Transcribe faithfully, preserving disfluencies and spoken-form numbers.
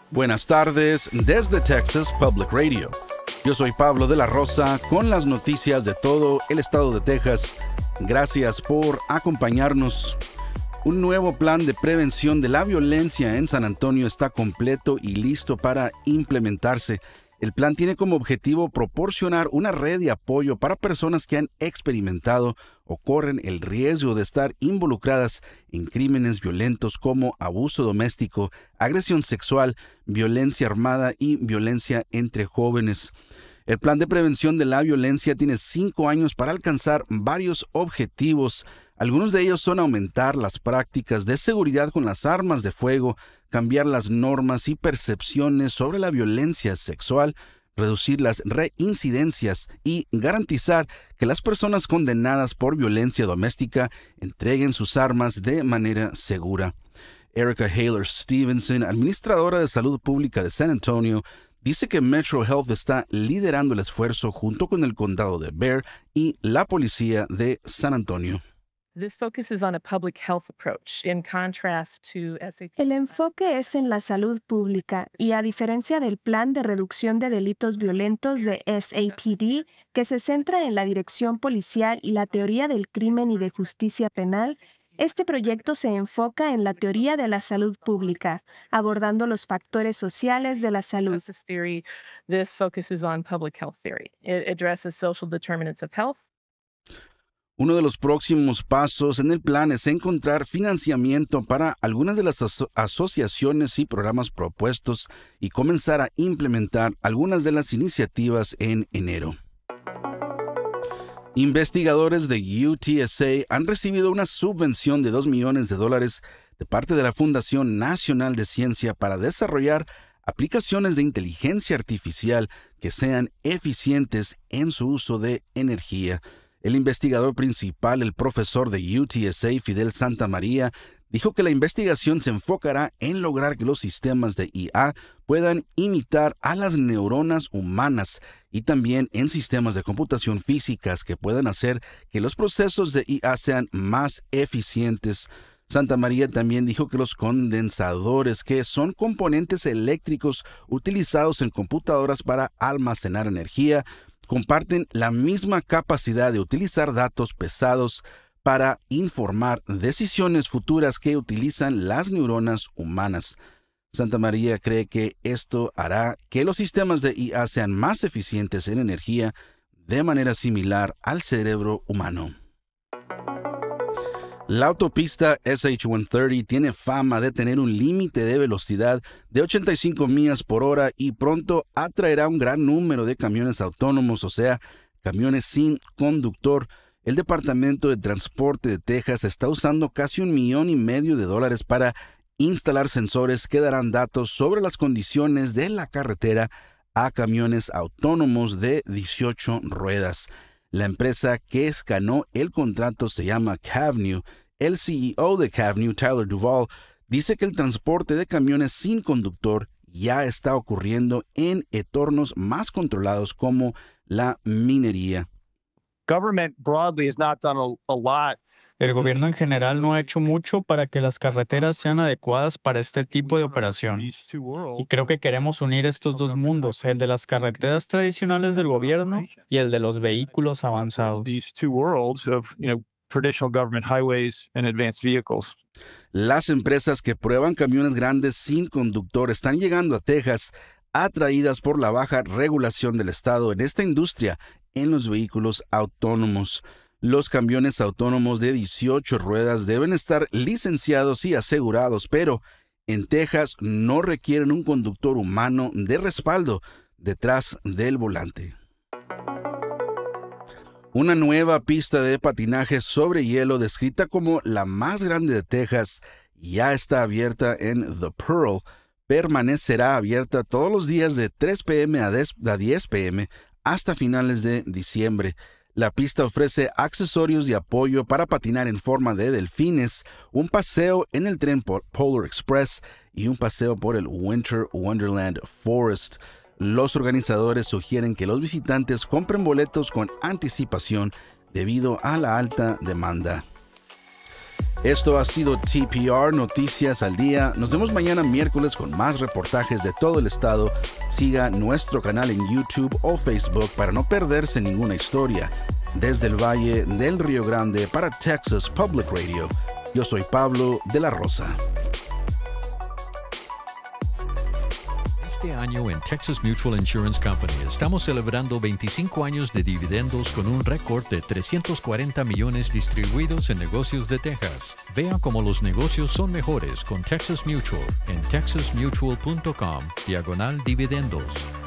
Buenas tardes desde Texas Public Radio. Yo soy Pablo de la Rosa con las noticias de todo el estado de Texas. Gracias por acompañarnos. Un nuevo plan de prevención de la violencia en San Antonio está completo y listo para implementarse. El plan tiene como objetivo proporcionar una red de apoyo para personas que han experimentado o corren el riesgo de estar involucradas en crímenes violentos como abuso doméstico, agresión sexual, violencia armada y violencia entre jóvenes. El plan de prevención de la violencia tiene cinco años para alcanzar varios objetivos. Algunos de ellos son aumentar las prácticas de seguridad con las armas de fuego, cambiar las normas y percepciones sobre la violencia sexual, reducir las reincidencias y garantizar que las personas condenadas por violencia doméstica entreguen sus armas de manera segura. Erica Haler Stevenson, administradora de salud pública de San Antonio, dice que Metro Health está liderando el esfuerzo junto con el condado de Bexar y la policía de San Antonio. El enfoque es en la salud pública y a diferencia del Plan de Reducción de Delitos Violentos de S A P D, que se centra en la dirección policial y la teoría del crimen y de justicia penal, este proyecto se enfoca en la teoría de la salud pública, abordando los factores sociales de la salud. This focuses on public health theory. It addresses social determinants of health. Uno de los próximos pasos en el plan es encontrar financiamiento para algunas de las aso- asociaciones y programas propuestos y comenzar a implementar algunas de las iniciativas en enero. Investigadores de U T S A han recibido una subvención de dos millones de dólares de parte de la Fundación Nacional de Ciencia para desarrollar aplicaciones de inteligencia artificial que sean eficientes en su uso de energía. El investigador principal, el profesor de U T S A, Fidel Santamaría, dijo que la investigación se enfocará en lograr que los sistemas de I A puedan imitar a las neuronas humanas y también en sistemas de computación físicas que puedan hacer que los procesos de I A sean más eficientes. Santamaría también dijo que los condensadores, que son componentes eléctricos utilizados en computadoras para almacenar energía, comparten la misma capacidad de utilizar datos pesados para informar decisiones futuras que utilizan las neuronas humanas. Santamaría cree que esto hará que los sistemas de I A sean más eficientes en energía de manera similar al cerebro humano. La autopista S H ciento treinta tiene fama de tener un límite de velocidad de ochenta y cinco millas por hora y pronto atraerá un gran número de camiones autónomos, o sea, camiones sin conductor. El Departamento de Transporte de Texas está usando casi un millón y medio de dólares para instalar sensores que darán datos sobre las condiciones de la carretera a camiones autónomos de dieciocho ruedas. La empresa que escanó el contrato se llama Cavnew. El C E O de Cavnew, Tyler Duval, dice que el transporte de camiones sin conductor ya está ocurriendo en entornos más controlados como la minería. Government broadly has not done a, a lot. El gobierno en general no ha hecho mucho para que las carreteras sean adecuadas para este tipo de operación. Y creo que queremos unir estos dos mundos, el de las carreteras tradicionales del gobierno y el de los vehículos avanzados. These two worlds of, you know, traditional government highways and advanced vehicles. Las empresas que prueban camiones grandes sin conductor están llegando a Texas, atraídas por la baja regulación del estado en esta industria en los vehículos autónomos. Los camiones autónomos de dieciocho ruedas deben estar licenciados y asegurados, pero en Texas no requieren un conductor humano de respaldo detrás del volante. Una nueva pista de patinaje sobre hielo, descrita como la más grande de Texas, ya está abierta en The Pearl. Permanecerá abierta todos los días de tres p m a diez p m hasta finales de diciembre. La pista ofrece accesorios de apoyo para patinar en forma de delfines, un paseo en el tren Polar Express y un paseo por el Winter Wonderland Forest. Los organizadores sugieren que los visitantes compren boletos con anticipación debido a la alta demanda. Esto ha sido T P R Noticias al Día. Nos vemos mañana miércoles con más reportajes de todo el estado. Siga nuestro canal en YouTube o Facebook para no perderse ninguna historia. Desde el Valle del Río Grande para Texas Public Radio, yo soy Pablo de la Rosa. Este año en Texas Mutual Insurance Company estamos celebrando veinticinco años de dividendos con un récord de trescientos cuarenta millones distribuidos en negocios de Texas. Vea cómo los negocios son mejores con Texas Mutual en texas mutual punto com diagonal dividendos.